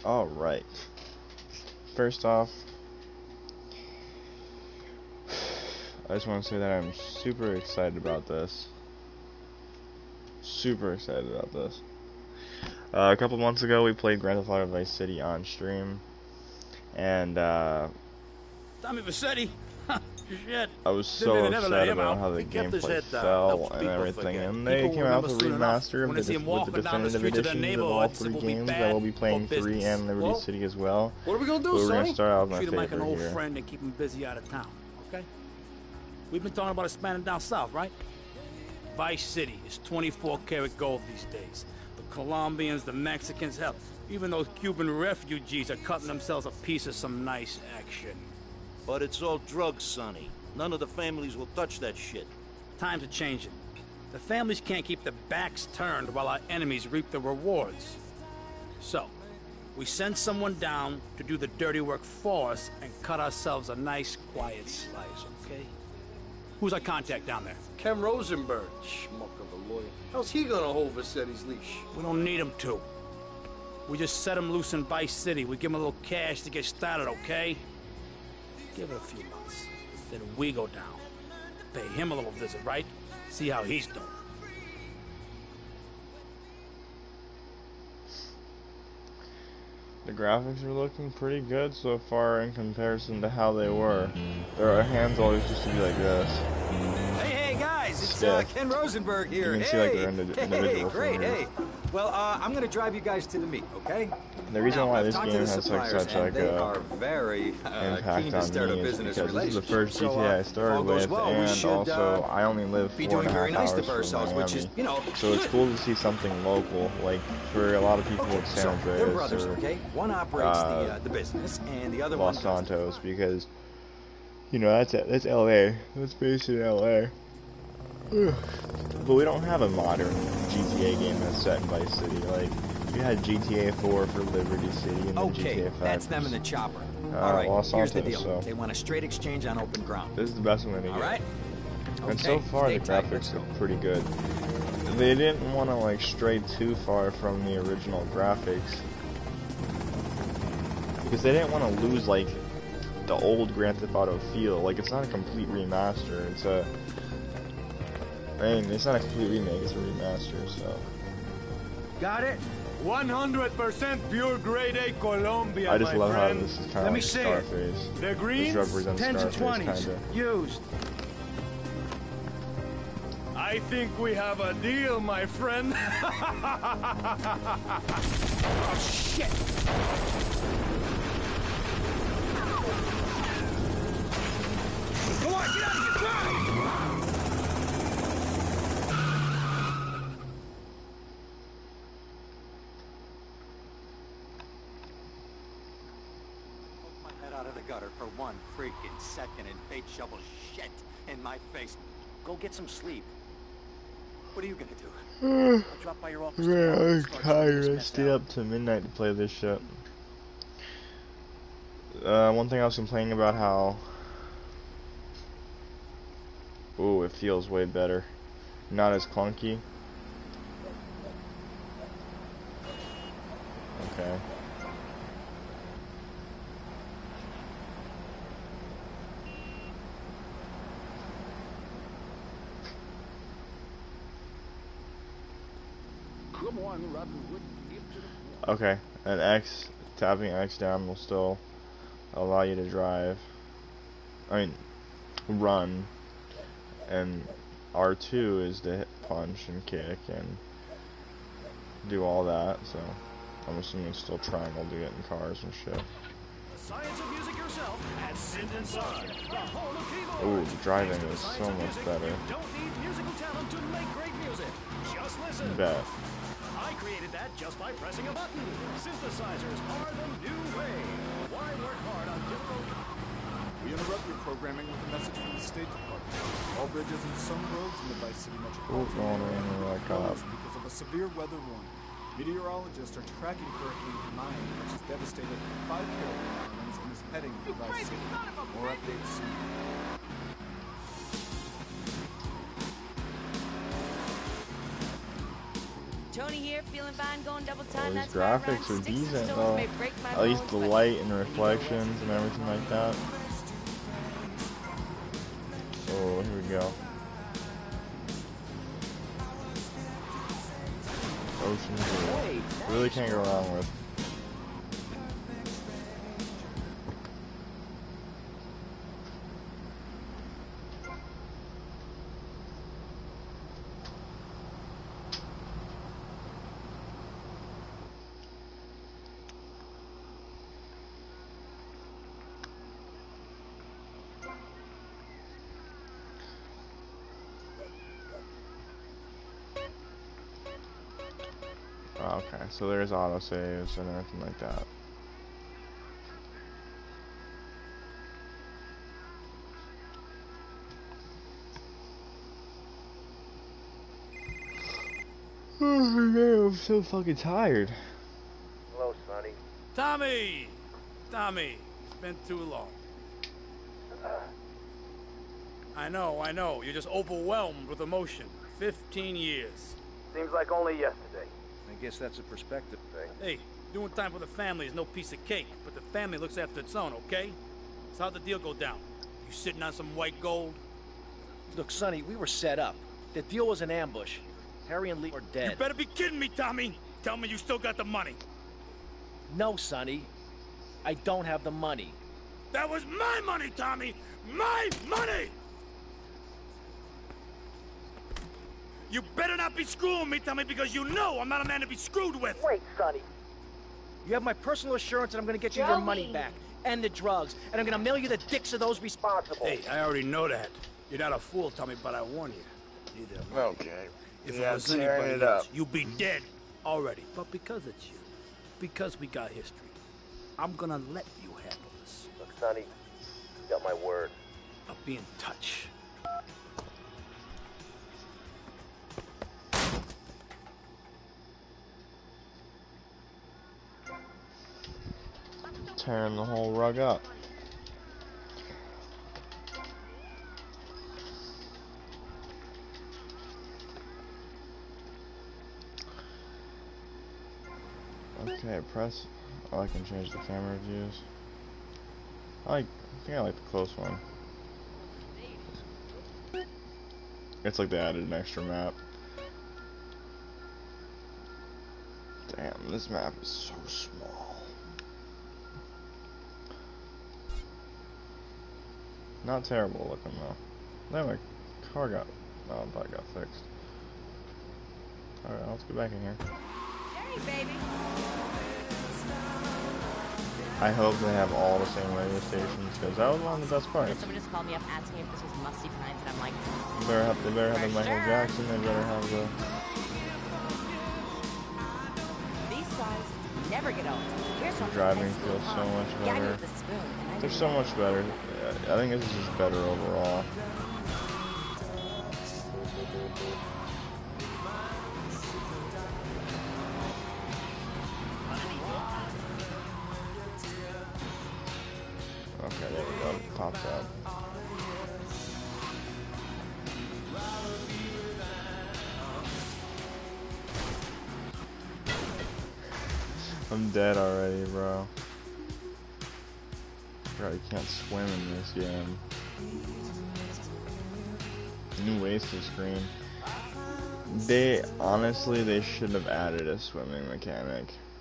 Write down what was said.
Alright. First off, I just want to say that I'm super excited about this. Super excited about this. A couple months ago, we played Grand Theft Auto Vice City on stream, and Tommy Vercetti. Shit. I was so upset about how the gameplay fell and everything, and they came out with a remaster with the definitive editions of all 3 games. I will be playing 3 and Liberty City as well. What are we gonna do, but we're Sonny? gonna start out with my Treat him like an favorite old here. friend and keep him busy out of town, okay? We've been talking about expanding down south, right? Vice City is 24 karat gold these days. The Colombians, the Mexicans, hell, even those Cuban refugees are cutting themselves a piece of some nice action. But it's all drugs, Sonny. None of the families will touch that shit. Times are changing. The families can't keep their backs turned while our enemies reap the rewards. So, we send someone down to do the dirty work for us and cut ourselves a nice, quiet slice, okay? Who's our contact down there? Ken Rosenberg, schmuck of a lawyer. How's he gonna hold Vercetti's leash? We don't need him to. We just set him loose in Vice City. We give him a little cash to get started, okay? Give it a few months. Then we go down. Pay him a little visit, right? See how he's doing. The graphics are looking pretty good so far in comparison to how they were. Their hands always used to be like this. Hey guys, it's Ken Rosenberg here. You can see like their individual great, fingers. Well, I'm gonna drive you guys to the meet, okay? The reason why this I've talked game to the has like suppliers, such and like they a are very impact keen to on start a me is business because this is the relationship. first So, GTA I if started all goes with, well, we and should, also I only live be 4.5 doing very nice hours to ourselves, from which Miami. is, you know, So it's cool to see something local, like for a lot of people it's San they're Andreas brothers, or okay? One operates the business, and the other one Los Santos, because you know that's LA. That's based in LA. But we don't have a modern GTA game that's set in Vice City. Like we had GTA 4 for Liberty City and then Okay, GTA 5. that's them in the chopper. All right, Los here's the Santos, deal. so They want a straight exchange on open ground. this is the best one to get. All right? And so Okay, far the stay tight, let's graphics go. are pretty good. They didn't want to like stray too far from the original graphics because they didn't want to lose like the old Grand Theft Auto feel. Like it's not a complete remaster. It's a, I mean, it's not a complete remake. It's a remaster. So Got it? 100% pure grade A Colombia, I just my love friend. how this is kind Let of me like see it. Scarface. The This greens, represents 10s and Scarface 20s, kind of. used. I think we have a deal, my friend. Oh, shit! Come on, get out of here, drive! My head out of the gutter for one freaking second and fate shovel shit in my face. Go get some sleep. What are you gonna do? I'll drop by your office tomorrow Man, and I'm start sorting tired. this I mess stayed out. up to midnight to play this shit. One thing I was complaining about how, ooh, it feels way better. Not as clunky. Okay. Okay, and X, tapping X down will still allow you to drive. I mean, run. And R2 is to hit punch and kick and do all that, so I'm assuming it's still triangle to get in cars and shit. Science of music yourself at Sin Son, the home of keyboards. Ooh, the driving is so much better. You don't need musical talent to make great music. Just listen. Bet. I created that just by pressing a button. Synthesizers are the new way. Why work hard on difficult... We interrupt your programming with a message from the State Department. All bridges and some roads in the Vice City Ooh, metropolitan going area around are like cop. closed because of a severe weather warning. Meteorologists are tracking Hurricane Hermione, which has devastated 5 Carolina islands and is heading for Vice City. More updates soon. Tony here, feeling fine, going double Well, time. these That's why I rhyme. graphics are Sticks and decent stones though. may break my At least bones, the but light and you know reflections what? and everything like that. Oh, here we go. Ocean View. Really can't go wrong with. Okay, so there's autosaves and everything like that. Oh man, I'm so fucking tired. Hello, Sonny. Tommy! Tommy, it's been too long. I know. You're just overwhelmed with emotion. 15 years. Seems like only yesterday. I guess that's a perspective thing. Hey, doing time for the family is no piece of cake, but the family looks after its own, okay? So how'd the deal go down? You sitting on some white gold? Look, Sonny, we were set up. The deal was an ambush. Harry and Lee are dead. You better be kidding me, Tommy! Tell me you still got the money. No, Sonny. I don't have the money. That was my money, Tommy! My money! You better not be screwing me, Tommy, because you know I'm not a man to be screwed with! Wait, Sonny. You have my personal assurance that I'm gonna get you your money back. And the drugs. And I'm gonna mail you the dicks of those responsible. Hey, I already know that. You're not a fool, Tommy, but I warn you. Neither am I. Okay. If Yeah, it was tearing anybody it else, up. you'd be dead already. But because it's you, because we got history, I'm gonna let you handle this. Look, Sonny, you got my word. I'll be in touch. Tearing the whole rug up. Okay, press. Oh, I can change the camera views. I think I like the close one. It's like they added an extra map. Damn, this map is so small. Not terrible looking though. Then my car got, oh, I thought it got fixed. Alright, let's get back in here. Hey, baby. I hope they have all the same radio stations, because that was one of the best parts. Someone just called me up asking if this was Musty Pines, and I'm like, They better have the Michael sure. Jackson, they better have the... these songs never get old. Here's one from Driving high school, feels so much Guy better. with the spoon, and I They're didn't so know. much better. I think this is just better overall. Okay, there we go. Pops up. I'm dead already, bro. Bro, you can't swim in this game. New wasted screen. They honestly, they should have added a swimming mechanic.